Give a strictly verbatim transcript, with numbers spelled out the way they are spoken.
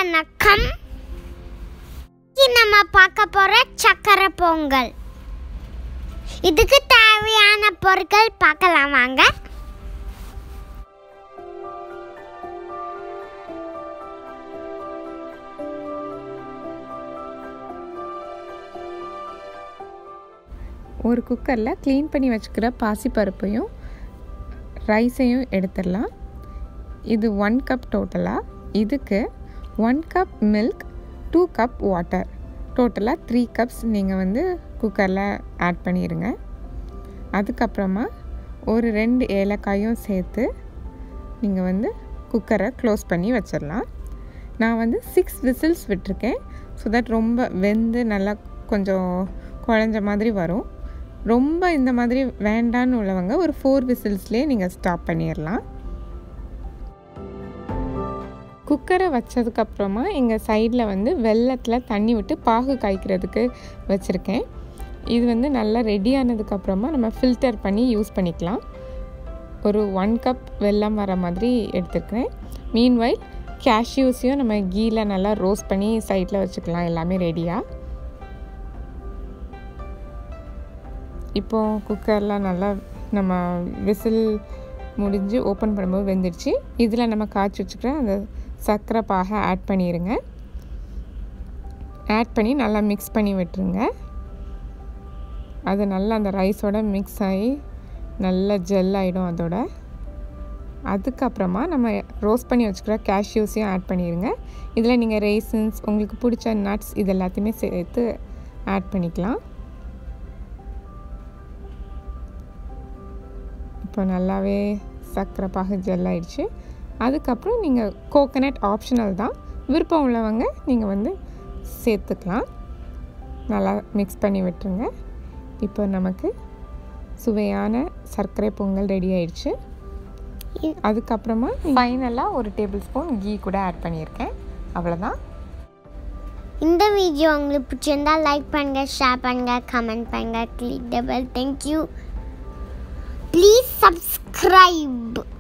வணக்கம். நம்ம பார்க்க போற சக்கரை பொங்கல். இதுக்கு தேவையான பொருட்கள் பார்க்கலாம் வாங்க. ஒரு குக்கரில் க்ளீன் பண்ணி வச்சுக்கிற பாசிப்பருப்பையும் ரைஸையும் எடுத்துடலாம். இது ஒன் கப் டோட்டலாக. இதுக்கு one cup milk, two cup water, டோட்டலாக த்ரீ கப்ஸ் நீங்கள் வந்து குக்கரில் ஆட் பண்ணிடுங்க. அதுக்கப்புறமா ஒரு ரெண்டு ஏலக்காயும் சேர்த்து நீங்கள் வந்து குக்கரை க்ளோஸ் பண்ணி வச்சிடலாம். நான் வந்து சிக்ஸ் விசில்ஸ் விட்டுருக்கேன். ஸோ தட் ரொம்ப வெந்து நல்லா கொஞ்சம் குழஞ்ச மாதிரி வரும். ரொம்ப இந்த மாதிரி வேண்டான்னு உள்ளவங்க ஒரு ஃபோர் விசில்ஸ்லேயே நீங்கள் ஸ்டாப் பண்ணிடலாம். குக்கரை வச்சதுக்கப்புறமா எங்கள் சைடில் வந்து வெல்லத்தில் தண்ணி விட்டு பாகு காய்க்கிறதுக்கு வச்சுருக்கேன். இது வந்து நல்லா ரெடி ஆனதுக்கப்புறமா நம்ம ஃபில்டர் பண்ணி யூஸ் பண்ணிக்கலாம். ஒரு ஒன் கப் வெல்லம் வர மாதிரி எடுத்துருக்கேன். மீன்வைல் கேஷ்யூஸையும் நம்ம கீயில் நல்லா ரோஸ்ட் பண்ணி சைடில் வச்சுக்கலாம். எல்லாமே ரெடியாக. இப்போது குக்கரில் நல்லா நம்ம விசில் முடிஞ்சு ஓப்பன் பண்ணும்போது வெந்துடுச்சு. இதில் நம்ம காய்ச்சி வச்சுக்கிற அந்த சர்க்கரை பாகை ஆட் பண்ணிடுங்க. ஆட் பண்ணி நல்லா மிக்ஸ் பண்ணி விட்டுருங்க. அது நல்லா அந்த ரைஸோட மிக்ஸ் ஆகி நல்லா ஜெல் ஆகிடும் அதோட. அதுக்கப்புறமா நம்ம ரோஸ்ட் பண்ணி வச்சுக்கிற கேஷ்யூஸையும் ஆட் பண்ணிடுங்க. இதில் நீங்கள் ரேசின்ஸ், உங்களுக்கு பிடிச்ச நட்ஸ் இது எல்லாத்தையுமே சேர்த்து ஆட் பண்ணிக்கலாம். இப்போ நல்லாவே சர்க்கரை பாகு ஜெல் ஆகிடுச்சு. அதுக்கப்புறம் நீங்கள் கோகனட் ஆப்ஷனல் தான், விருப்பம் உள்ளவங்க நீங்கள் வந்து சேர்த்துக்கலாம். நல்லா மிக்ஸ் பண்ணி விட்டுருங்க. இப்போ நமக்கு சுவையான சர்க்கரை பொங்கல் ரெடி ஆயிடுச்சு. அதுக்கப்புறமா ஃபைனலாக ஒரு டேபிள் ஸ்பூன் கீ கூட ஆட் பண்ணியிருக்கேன். அவ்வளோதான். இந்த வீடியோ உங்களுக்கு பிடிச்சிருந்தா லைக் பண்ணுங்கள், ஷேர் பண்ணுங்கள், கமெண்ட் பண்ணுங்கள், click the bell. Thank you. Please subscribe.